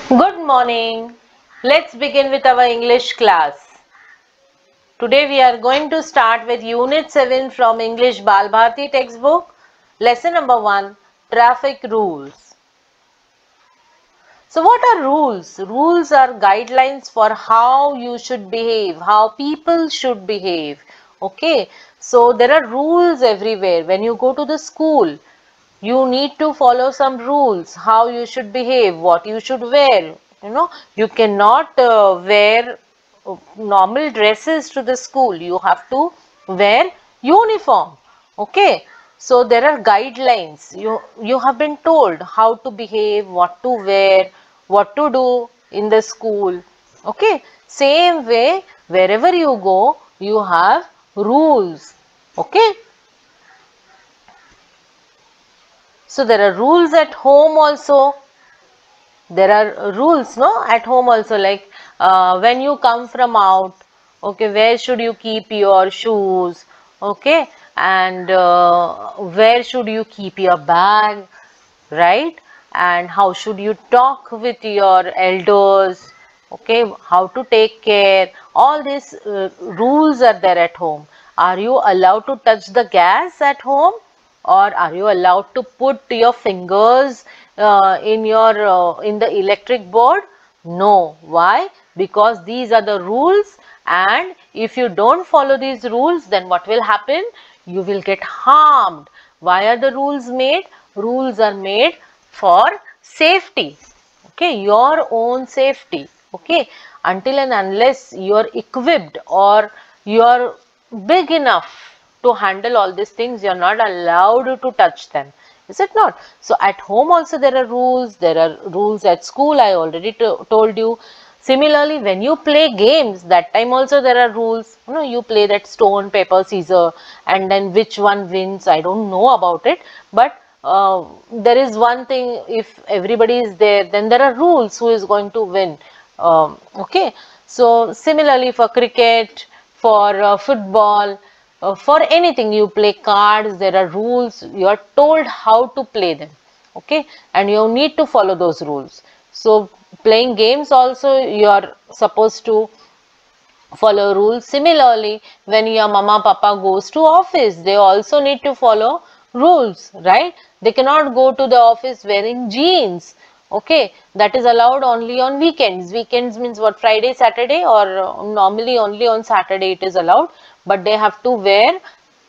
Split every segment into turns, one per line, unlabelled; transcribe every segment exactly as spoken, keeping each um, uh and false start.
Good morning. Let's begin with our English class. Today we are going to start with Unit seven from English Bal Bharati textbook. Lesson number one, Traffic Rules. So what are rules? Rules are guidelines for how you should behave, how people should behave. Okay. So there are rules everywhere. When you go to the school, you need to follow some rules, how you should behave, what you should wear. You know, you cannot uh, wear uh, normal dresses to the school. You have to wear uniform. Okay. So there are guidelines. You, you have been told how to behave, what to wear, what to do in the school. Okay. Same way, wherever you go, you have rules. Okay. So there are rules at home also. There are rules, no, at home also, like uh, when you come from out, okay, where should you keep your shoes, okay, and uh, where should you keep your bag, right, and how should you talk with your elders, okay, how to take care. All these uh, rules are there at home. Are you allowed to touch the gas at home? Or are you allowed to put your fingers uh, in your uh, in the electric board? No. Why? Because these are the rules, and if you don't follow these rules, then what will happen? You will get harmed. Why are the rules made? Rules are made for safety. Okay, your own safety. Okay, until and unless you are equipped or you are big enough to handle all these things, you are not allowed to touch them. Is it not? So at home also there are rules, there are rules at school, I already told you. Similarly, when you play games, that time also there are rules. You know, you play that stone, paper, scissor, and then which one wins, I don't know about it. But uh, there is one thing, if everybody is there, then there are rules who is going to win. Um, okay. So similarly for cricket, for uh, football, uh, for anything you play cards, there are rules. You are told how to play them. Okay, and you need to follow those rules. So playing games also you are supposed to follow rules. Similarly, when your mama papa goes to office, they also need to follow rules, right? They cannot go to the office wearing jeans. Okay, that is allowed only on weekends. Weekends means what? Friday, Saturday, or uh, normally only on Saturday it is allowed, but they have to wear,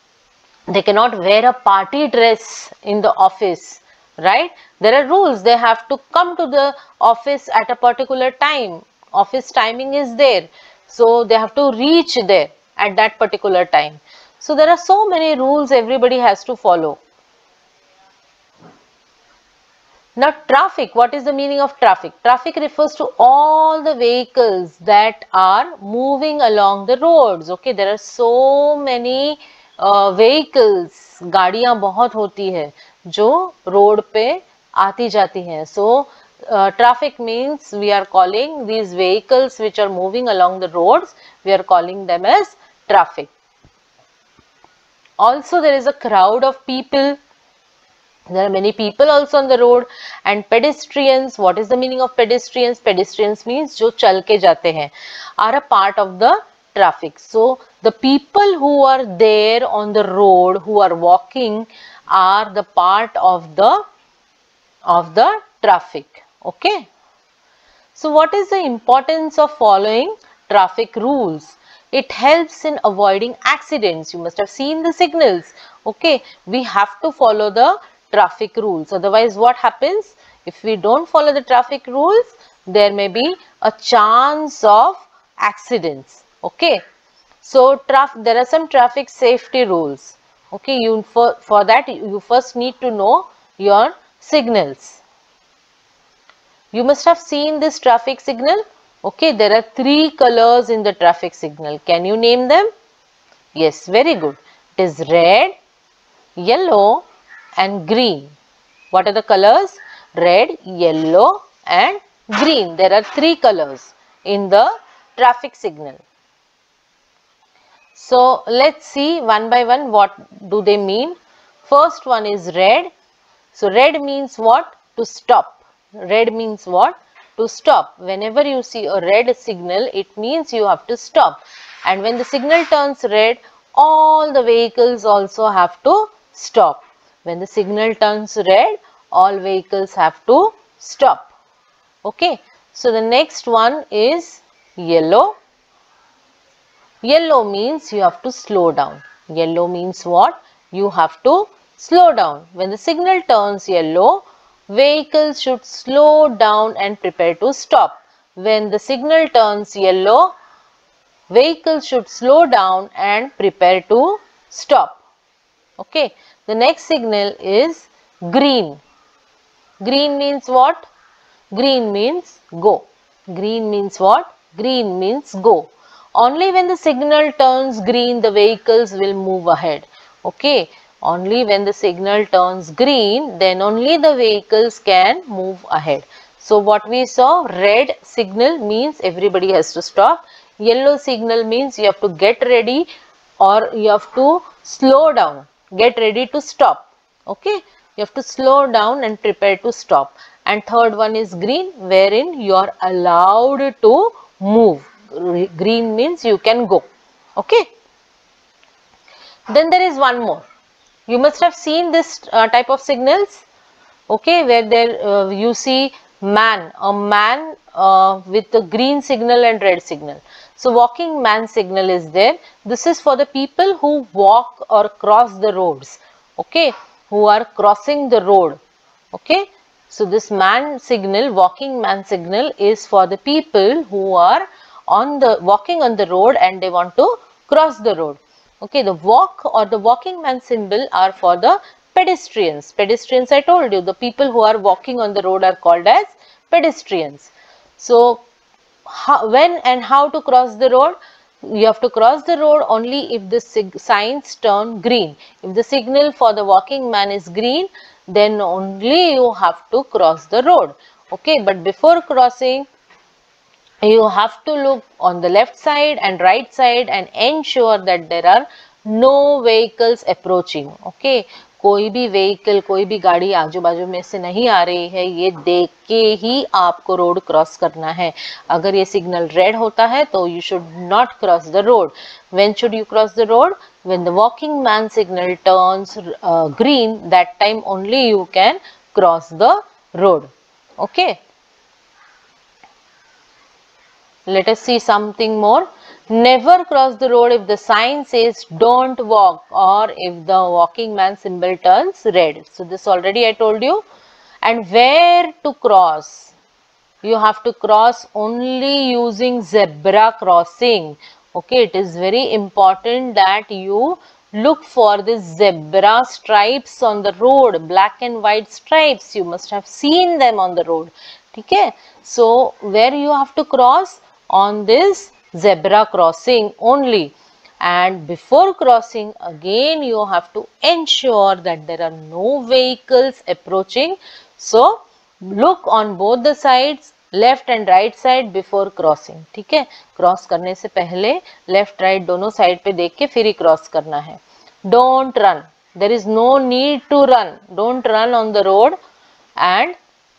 they cannot wear a party dress in the office, right? There are rules. They have to come to the office at a particular time. Office timing is there, so they have to reach there at that particular time. So there are so many rules everybody has to follow. Now traffic, what is the meaning of traffic? Traffic refers to all the vehicles that are moving along the roads. Okay, there are so many uh, vehicles, गाड़ियां बहुत होती है जो road पे आती जाती हैं. So uh, traffic means we are calling these vehicles which are moving along the roads, we are calling them as traffic. Also there is a crowd of people. There are many people also on the road. And pedestrians, what is the meaning of pedestrians? Pedestrians means जो चल के जाते हैं, are a part of the traffic. So the people who are there on the road, who are walking, are the part of the of the traffic. Okay. So what is the importance of following traffic rules? It helps in avoiding accidents. You must have seen the signals. Okay, we have to follow the traffic rules. Otherwise, what happens? If we don't follow the traffic rules, there may be a chance of accidents. Okay, so traf there are some traffic safety rules. Okay, you for, for that you first need to know your signals. You must have seen this traffic signal. Okay, there are three colors in the traffic signal. Can you name them? Yes, very good. It is red, yellow and green. What are the colors? Red, yellow and green. There are three colors in the traffic signal. So let's see one by one what do they mean. First one is red. So red means what? To stop. Red means what? to stop. Whenever you see a red signal, it means you have to stop. And when the signal turns red, all the vehicles also have to stop. When the signal turns red, all vehicles have to stop. Okay. So the next one is yellow. Yellow means you have to slow down. Yellow means what? You have to slow down. When the signal turns yellow, vehicles should slow down and prepare to stop. When the signal turns yellow, vehicles should slow down and prepare to stop. Okay. The next signal is green. Green means what? Green means go. Green means what? Green means go. Only when the signal turns green, the vehicles will move ahead. Okay. Only when the signal turns green, then only the vehicles can move ahead. So what we saw, red signal means everybody has to stop. Yellow signal means you have to get ready or you have to slow down. Get ready to stop. Okay. You have to slow down and prepare to stop. And third one is green, wherein you are allowed to move. Green means you can go. Okay. Then there is one more. You must have seen this uh, type of signals. Okay, where there uh, you see man, a man uh, with the green signal and red signal. So walking man signal is there. This is for the people who walk or cross the roads. Okay, who are crossing the road. Okay. So this man signal, walking man signal is for the people who are on the walking on the road and they want to cross the road. Okay, the walk or the walking man symbol are for the pedestrians. Pedestrians, I told you, the people who are walking on the road are called as pedestrians. So how, when and how to cross the road? You have to cross the road only if the signs turn green. If the signal for the walking man is green, then only you have to cross the road. Okay, but before crossing, you have to look on the left side and right side and ensure that there are no vehicles approaching. Okay, कोई भी vehicle, कोई भी गाड़ी आजू बाजू में से नहीं आ रही है, ये देख के ही आपको रोड क्रॉस करना है. अगर ये सिग्नल रेड होता है तो you should not cross the road. When should you cross the road? When the walking man signal turns uh, green, that time only you can cross the road. Okay. Let us see something more. Never cross the road if the sign says don't walk or if the walking man symbol turns red. So this already I told you. And where to cross? You have to cross only using zebra crossing. Okay, it is very important that you look for the zebra stripes on the road, black and white stripes. You must have seen them on the road. Okay, so where you have to cross? On this zebra crossing only. And before crossing, again you have to ensure that there are no vehicles approaching. So look on both the sides, left and right side before crossing. ठीक है, cross करने से पहले left right दोनों side पे देख के फिर ही क्रॉस करना है. Don't run. There is no need to run. Don't run on the road and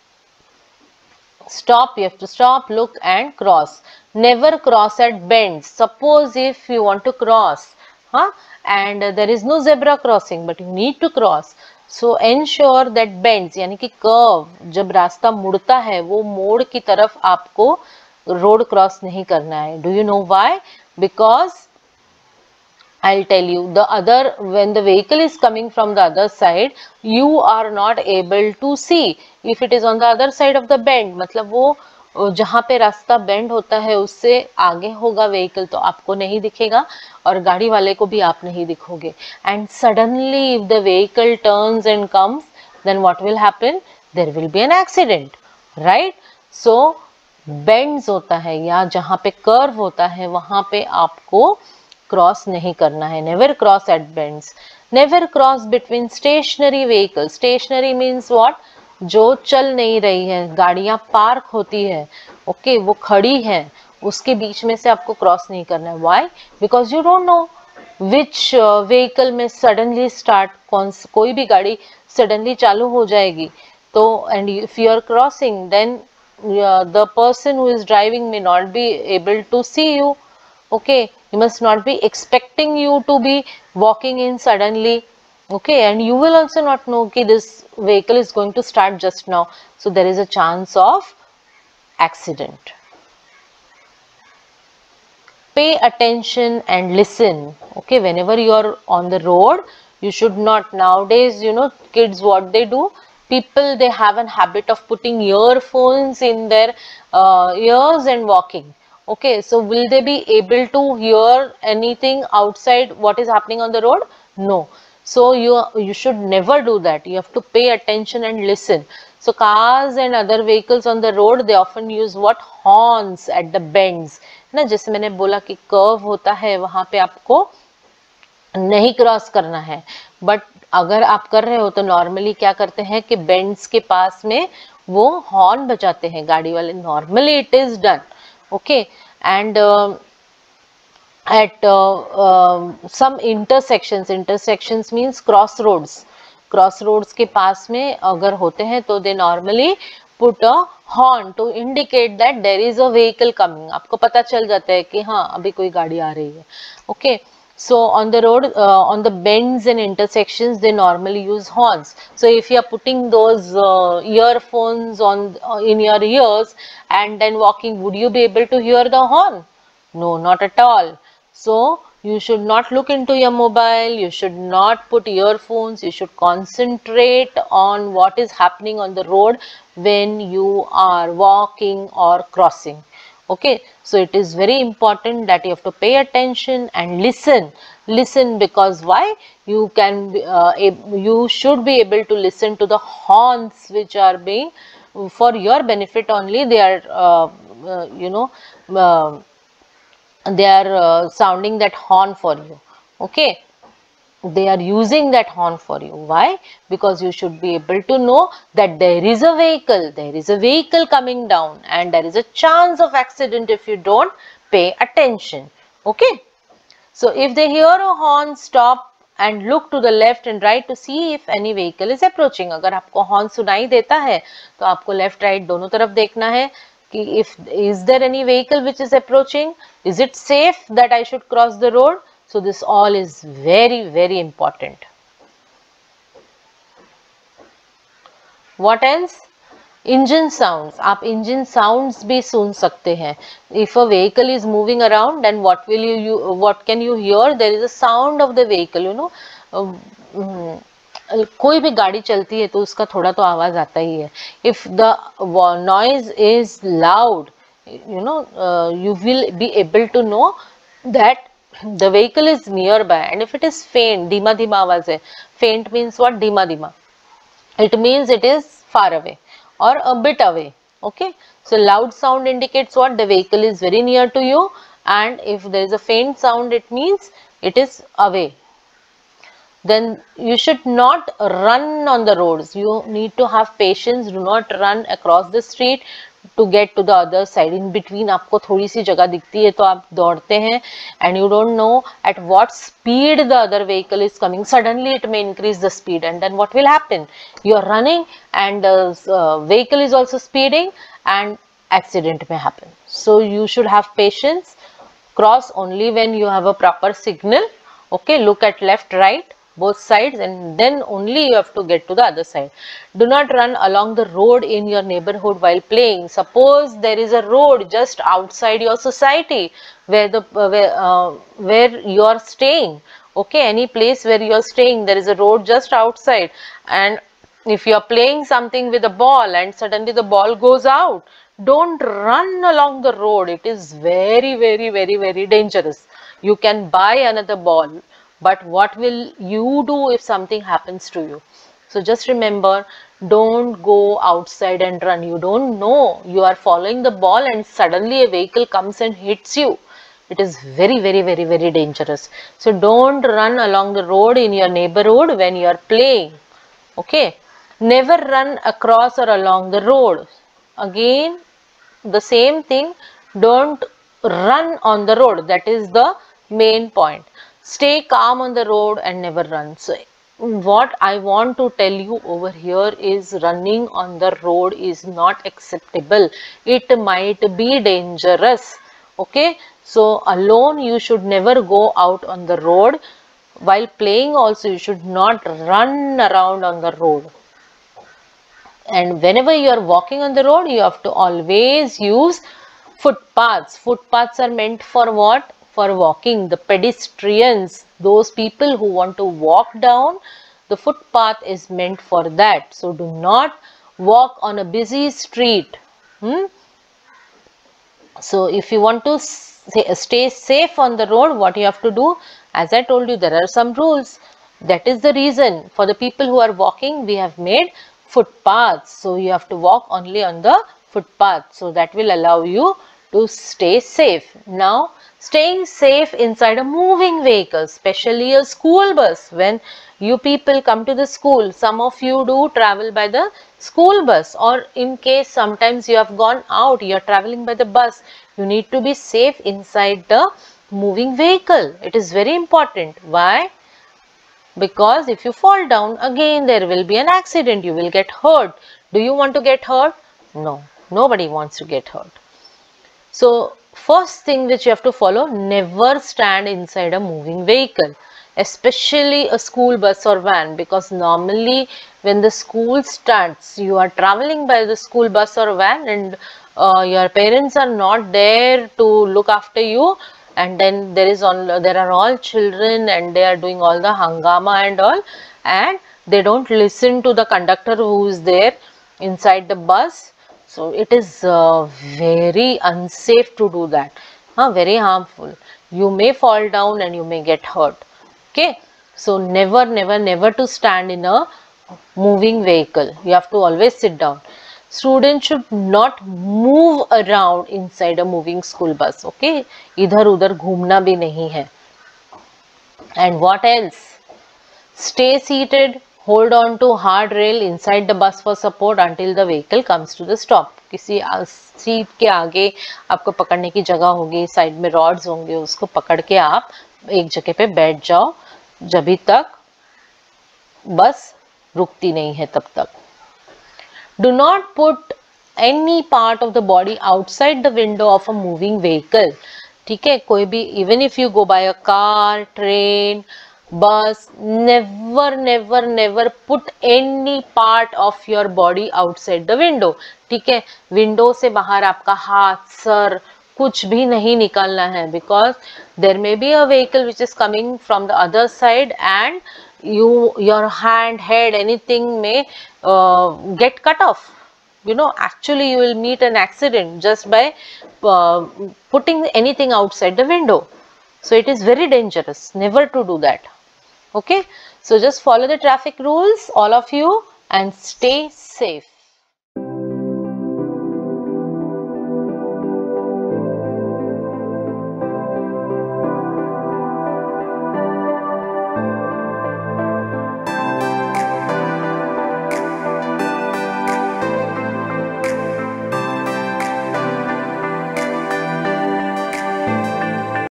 stop. You have to stop, look and cross. Never cross at bends. Suppose if you want to cross, huh, and uh, there is no zebra crossing, but you need to cross. So ensure that bends, यानी कि curve, जब रास्ता मुड़ता है वो मोड़ की तरफ आपको रोड क्रॉस नहीं करना है. Do you know why? Because I'll tell you, the other, when the vehicle is coming from the other side, you are not able to see. If it is on the other side of the bend, मतलब वो जहाँ पे रास्ता bend होता है उससे आगे होगा व्हीकल तो आपको नहीं दिखेगा और गाड़ी वाले को भी आप नहीं दिखोगे. And suddenly if the vehicle turns and comes, then what will happen? There will be an accident, right? So bends होता है या जहाँ पे कर्व होता है वहाँ पे आपको क्रॉस नहीं करना है. Never cross at bends. Never cross between stationary vehicle. Stationary means what? जो चल नहीं रही है, गाड़ियां पार्क होती है, ओके okay, वो खड़ी है, उसके बीच में से आपको क्रॉस नहीं करना है. Why? Because you don't know which vehicle में सडनली स्टार्ट, कौन कोई भी गाड़ी सडनली चालू हो जाएगी. तो and if you are crossing then uh, the person who is driving may not be able to see you. Okay, he must not be expecting you to be walking in suddenly. Okay, and you will also not know, okay, this vehicle is going to start just now, so there is a chance of accident. Pay attention and listen. Okay, whenever you are on the road, you should not, nowadays, you know, kids, what they do, people, they have an habit of putting earphones in their uh, ears and walking. Okay, so will they be able to hear anything outside what is happening on the road? No. So you you should never do that. You have to pay attention and listen. So cars and other vehicles on the road, they often use what? Horns at the bends. ना, जैसे मैंने बोला कि curve होता है, वहां पे आपको नहीं क्रॉस करना है, बट अगर आप कर रहे हो तो नॉर्मली क्या करते हैं कि बेंड्स के पास में वो हॉर्न बजाते हैं गाड़ी वाले. Normally it is done. Okay, and at uh, uh, some intersections, intersections means crossroads, crossroads के पास में अगर होते हैं तो they normally put a horn to indicate that there is a vehicle coming. आपको पता चल जाता है कि हाँ अभी कोई गाड़ी आ रही है. Okay, so on the road, uh, on the bends and intersections, they normally use horns. So if you are putting those uh, earphones on uh, in your ears and then walking, would you be able to hear the horn? No, not at all. So you should not look into your mobile, you should not put earphones, you should concentrate on what is happening on the road when you are walking or crossing. Okay, so it is very important that you have to pay attention and listen. Listen, because why? You can, uh, you should be able to listen to the horns which are being, for your benefit only, they are, uh, uh, you know, uh, they are uh, sounding that horn for you. Okay, they are using that horn for you. Why? Because you should be able to know that there is a vehicle, there is a vehicle coming down, and there is a chance of accident if you don't pay attention. Okay, so if they hear a horn, stop and look to the left and right to see if any vehicle is approaching. अगर आपको horn सुनाई देता है तो आपको left right दोनों तरफ देखना है कि if is there any vehicle which is approaching, is it safe that I should cross the road. So this all is very very important. What else? Engine sounds. आप engine sounds भी सुन सकते हैं. If a vehicle is moving around, then what will you, you what can you hear? There is a sound of the vehicle, you know. Uh, um, कोई भी गाड़ी चलती है तो उसका थोड़ा तो आवाज आता ही है. If the noise is loud, you know, uh, you will be able to know that the vehicle is nearby. And if it is faint, धीमा धीमा आवाज है. Faint means what? धीमा धीमा. It means it is far away or a bit away. Okay, so loud sound indicates what? The vehicle is very near to you, and if there is a faint sound, it means it is away. Then you should not run on the roads. You need to have patience. Do not run across the street to get to the other side. In between आपको थोड़ी सी जगह दिखती है तो आप दौड़ते हैं, and you don't know at what speed the other vehicle is coming. Suddenly it may increase the speed, and then what will happen? You are running and the uh, vehicle is also speeding and accident may happen. So you should have patience. Cross only when you have a proper signal. Okay, look at left, right, both sides, and then only you have to get to the other side. Do not run along the road in your neighborhood while playing. Suppose there is a road just outside your society where the uh, where, uh, where you are staying. Okay, any place where you are staying, there is a road just outside, and if you are playing something with a ball and suddenly the ball goes out, don't run along the road. It is very very very very dangerous. You can buy another ball, but what will you do if something happens to you? So just remember, don't go outside and run. You don't know, you are following the ball and suddenly a vehicle comes and hits you. It is very very very very dangerous. So don't run along the road in your neighborhood when you are playing. Okay, never run across or along the road. Again the same thing, don't run on the road. That is the main point. Stay calm on the road and never run. So what I want to tell you over here is running on the road is not acceptable. It might be dangerous. Okay, so alone you should never go out on the road. While playing also you should not run around on the road. And whenever you are walking on the road, you have to always use footpaths. Footpaths are meant for what? For walking. The pedestrians, those people who want to walk down, the footpath is meant for that. So do not walk on a busy street. Hmm? So if you want to stay safe on the road, what you have to do? As I told you, there are some rules. That is the reason for the people who are walking, we have made footpaths. So you have to walk only on the footpath. So that will allow you to stay safe. Now, staying safe inside a moving vehicle, especially a school bus. When you people come to the school, some of you do travel by the school bus, or in case sometimes you have gone out, you are traveling by the bus, you need to be safe inside the moving vehicle. It is very important. Why? Because if you fall down, again there will be an accident, you will get hurt. Do you want to get hurt? No, nobody wants to get hurt. So first thing which you have to follow, never stand inside a moving vehicle, especially a school bus or van, because normally when the school starts, you are traveling by the school bus or van, and uh, your parents are not there to look after you, and then there is on there are all children and they are doing all the hangama and all, and they don't listen to the conductor who is there inside the bus. So it is uh, very unsafe to do that, uh, very harmful. You may fall down and you may get hurt. Okay, so never never never to stand in a moving vehicle. You have to always sit down. Students should not move around inside a moving school bus. Okay, idhar udhar ghumna bhi nahi hai. And what else? Stay seated. Hold on to hard rail inside the bus for support until the vehicle comes to the stop. किसी seat के आगे आपको पकड़ने की जगह होगी, side में rods होंगे, उसको पकड़ के आप एक जगह पे बैठ जाओ जब तक बस रुकती नहीं है तब तक. Do not put any part of the body outside the window of a moving vehicle. ठीक है, कोई भी, even if you go by a car, train, bus, never never never put any part of your body outside the window. ठीक है, window से बाहर आपका हाथ, सर कुछ भी नहीं निकालना है, because there may be a vehicle which is coming from the other side and you your hand, head, anything may uh, get cut off. You know, actually you will meet an accident just by uh, putting anything outside the window. So it is very dangerous, never to do that. Okay, so just follow the traffic rules, all of you, and stay safe.